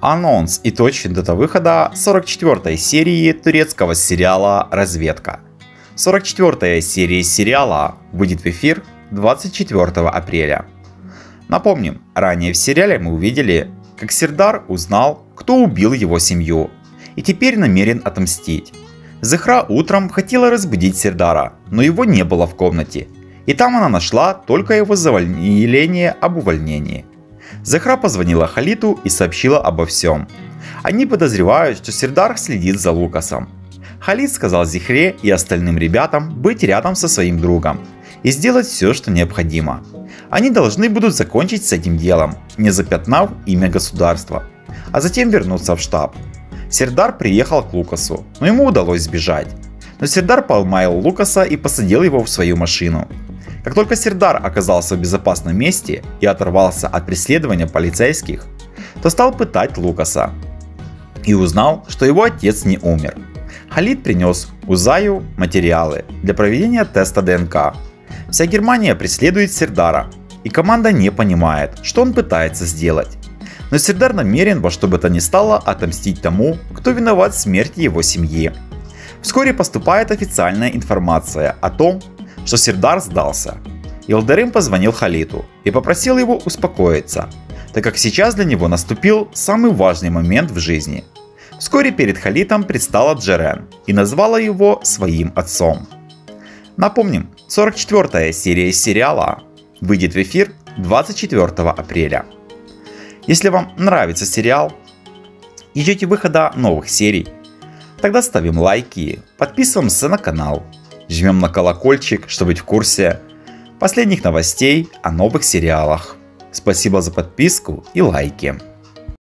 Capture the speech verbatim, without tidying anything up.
Анонс и точная дата выхода сорок четвёртой серии турецкого сериала «Разведка». сорок четвёртая серия сериала выйдет в эфир двадцать четвёртого апреля. Напомним, ранее в сериале мы увидели, как Сердар узнал, кто убил его семью, и теперь намерен отомстить. Зыхра утром хотела разбудить Сердара, но его не было в комнате, и там она нашла только его заявление об увольнении. Зыхра позвонила Халиту и сообщила обо всем. Они подозревают, что Сердар следит за Лукасом. Халит сказал Зихре и остальным ребятам быть рядом со своим другом и сделать все, что необходимо. Они должны будут закончить с этим делом, не запятнав имя государства, а затем вернуться в штаб. Сердар приехал к Лукасу, но ему удалось сбежать. Но Сердар поймал Лукаса и посадил его в свою машину. Как только Сердар оказался в безопасном месте и оторвался от преследования полицейских, то стал пытать Лукаса и узнал, что его отец не умер. Халид принес Узаю материалы для проведения теста ДНК. Вся Германия преследует Сердара, и команда не понимает, что он пытается сделать. Но Сердар намерен во что бы то ни стало отомстить тому, кто виноват в смерти его семьи. Вскоре поступает официальная информация о том, что Сердар сдался. Йылдырым позвонил Халиту и попросил его успокоиться, так как сейчас для него наступил самый важный момент в жизни. Вскоре перед Халитом предстала Джерен и назвала его своим отцом. Напомним, сорок четвёртая серия сериала выйдет в эфир двадцать четвёртого апреля. Если вам нравится сериал и ждете выхода новых серий, тогда ставим лайки, подписываемся на канал, жмем на колокольчик, чтобы быть в курсе последних новостей о новых сериалах. Спасибо за подписку и лайки.